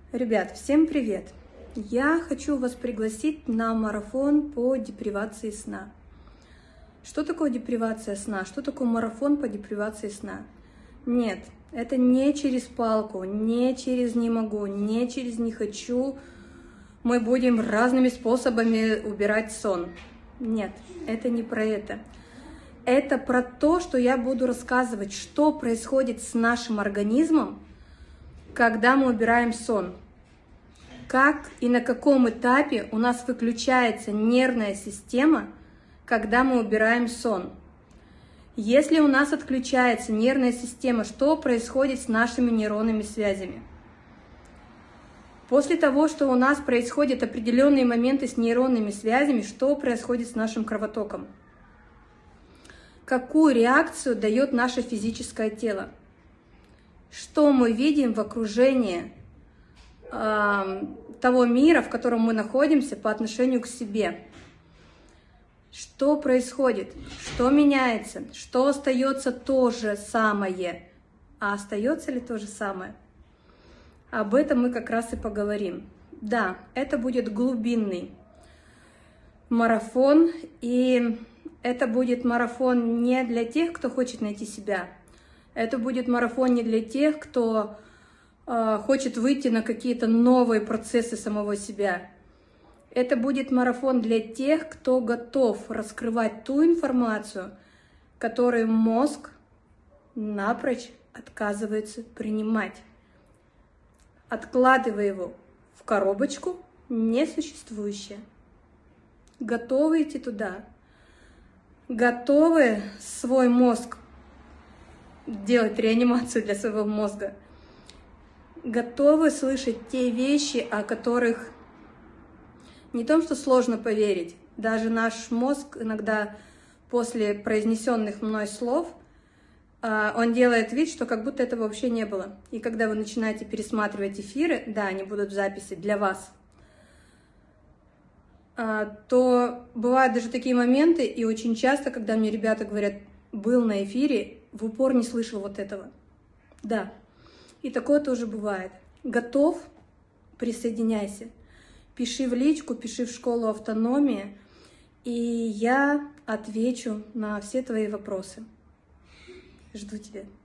Ребят, всем привет! Я хочу вас пригласить на марафон по депривации сна. Что такое депривация сна? Что такое марафон по депривации сна? Нет, это не через палку, не через «не могу», не через «не хочу». Мы будем разными способами убирать сон. Нет, это не про это. Это про то, что я буду рассказывать, что происходит с нашим организмом, когда мы убираем сон. Как и на каком этапе у нас выключается нервная система, когда мы убираем сон. Если у нас отключается нервная система, что происходит с нашими нейронными связями? После того, что у нас происходят определенные моменты с нейронными связями, что происходит с нашим кровотоком? Какую реакцию дает наше физическое тело? Что мы видим в окружении того мира, в котором мы находимся по отношению к себе? Что происходит? Что меняется? Что остается то же самое? А остается ли то же самое? Об этом мы как раз и поговорим. Да, это будет глубинный марафон, и это будет марафон не для тех, кто хочет найти себя. Это будет марафон не для тех, кто хочет выйти на какие-то новые процессы самого себя. Это будет марафон для тех, кто готов раскрывать ту информацию, которую мозг напрочь отказывается принимать, откладывая его в коробочку несуществующее. Готовы идти туда? Готовы свой мозг делать реанимацию для своего мозга? Готовы слышать те вещи, о которых не то, что сложно поверить, даже наш мозг иногда после произнесенных мной слов, он делает вид, что как будто этого вообще не было. И когда вы начинаете пересматривать эфиры, да, они будут в записи для вас, то бывают даже такие моменты, и очень часто, когда мне ребята говорят, был на эфире, в упор не слышал вот этого. Да, и такое тоже бывает. Готов? Присоединяйся. Пиши в личку, пиши в школу автономии, и я отвечу на все твои вопросы. Жду тебя.